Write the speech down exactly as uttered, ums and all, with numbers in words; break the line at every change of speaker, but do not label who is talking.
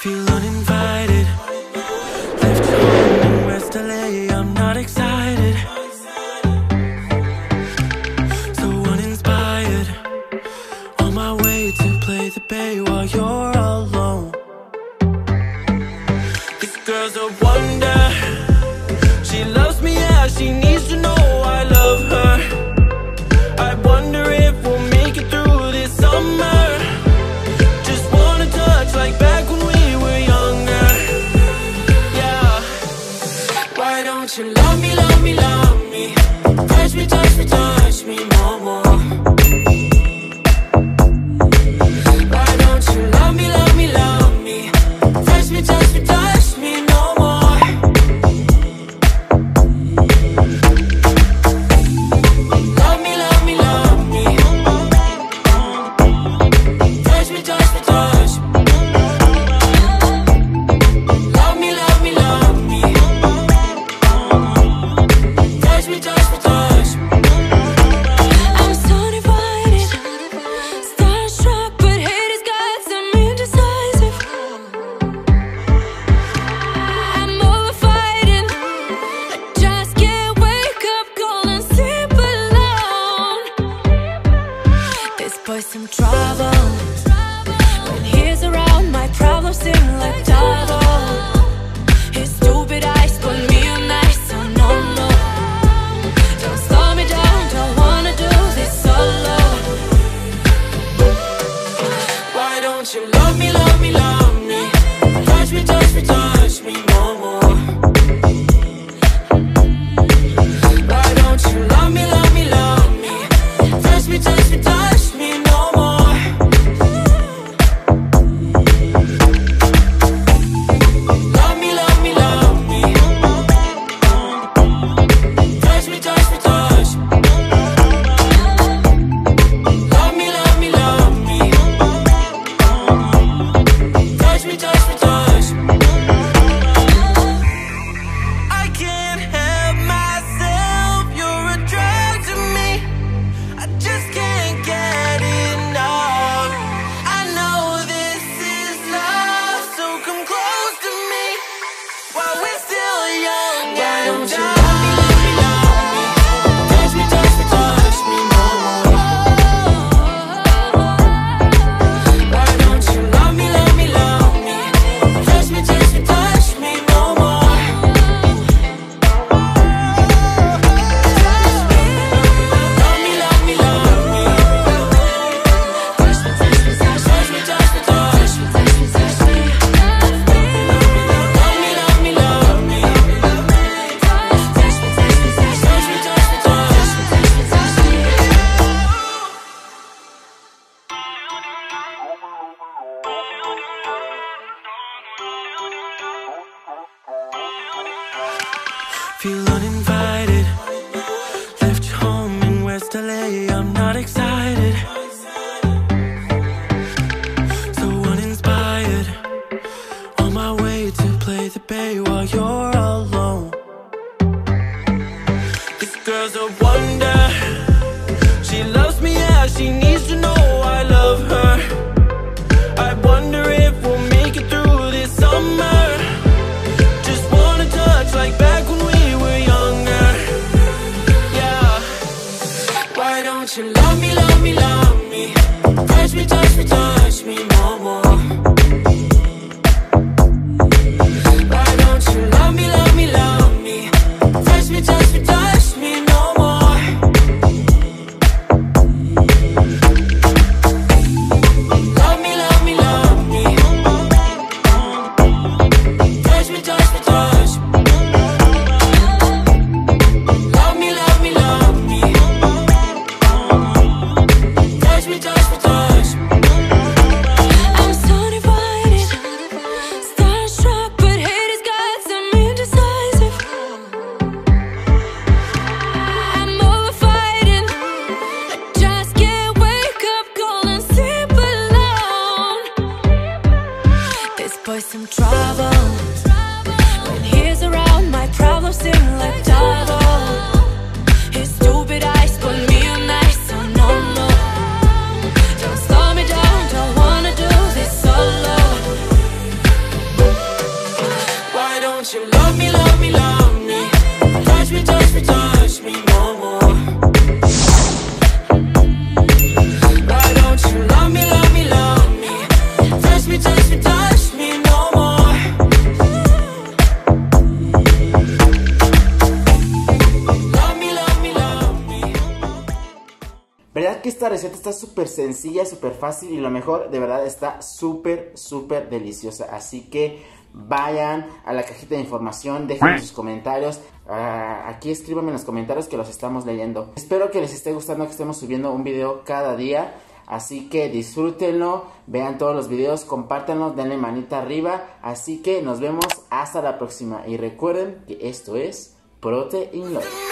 Feel uninvited. Left home in West L A, I'm not excited. So uninspired. On my way to play the bay while you're alone. This girl's a wonder. She loves me, yeah, she needs to know I love her. I wonder if we'll make it through this summer. Just wanna touch like back when we were younger. Yeah. Why don't you love me, love me, love me? Touch me, touch me, touch me no more. Why don't you love me, love me, love me? Touch me, touch me, touch me no more. Love me, love me, love me. Touch me, touch me, touch me. Love me, love me, love me. Touch me, touch me, touch me.
I'm so divided, starstruck, but hate has got some indecisive. I'm over fighting, I just can't wake up cold and sleep alone. This boy's some trouble. When he's around, my problems seem like double. His stupid eyes put me on ice, so no, no. Don't slow me down, don't wanna do this solo.
Why don't you love me, love me, love me? Touch me, touch me, touch me no more. Why don't you love me, love me, love me? Touch me, touch me, touch me no more. Love me, love me, love me. Touch me, touch me, touch me. Love me, love me, love me. Touch me, touch me, touch me. I can't help myself, you're a drug to me. I just can't get enough. I know this is love, so come close to me while we're still young. Why don't you love me, love me, love me? Touch me, touch me, touch me no more. Why don't you love me, love me, love me? Touch me, touch me, touch me no more. Love me, love me, love me. Touch me, touch me, touch me, touch me, touch me, touch me, touch me. Love me, love me, love me. Touch me, touch me, touch me, touch me, touch me, touch me, touch me, touch me, touch me. Feel uninvited. Left home in West L A, I'm not excited. So uninspired. On my way to play the bay while you're alone. This girl's a wonder. She loves me, yeah, she needs to know I love her. I wonder if we'll make it through this summer. Just wanna touch like back when we were younger. Yeah. Why don't you love me, love me, love me? Touch me, touch me, touch me no more. Why don't you love me, love me, love me? Touch me, touch me, touch me no more. Love me, love me, love me. Touch me, touch me, touch me. Love me, love me, love me. Touch me, touch me, touch me.
I'm so
verdad que esta receta está súper sencilla, súper fácil y lo mejor, de verdad está súper, súper deliciosa. Así que vayan a la cajita de información, dejen sus comentarios. Uh, aquí escríbanme en los comentarios que los estamos leyendo. Espero que les esté gustando que estemos subiendo un video cada día. Así que disfrútenlo, vean todos los videos, compártanlo, denle manita arriba. Así que nos vemos hasta la próxima. Y recuerden que esto es Protein Love.